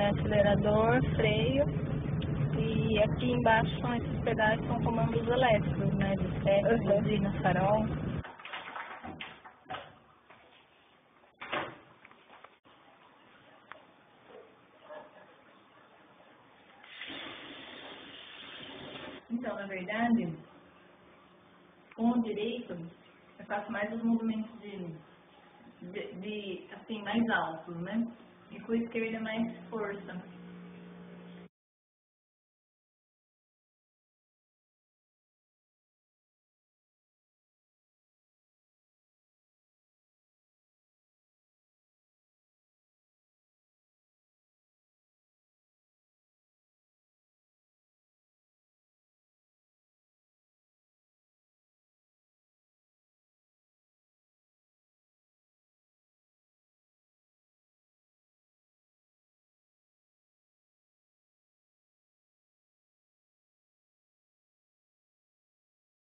é acelerador, freio, e aqui embaixo são esses pedais que são comandos elétricos, né? De seta, buzina, farol. Então, na verdade, com o direito, eu faço mais os movimentos de assim, mais altos, né? E com o esquerdo é mais força.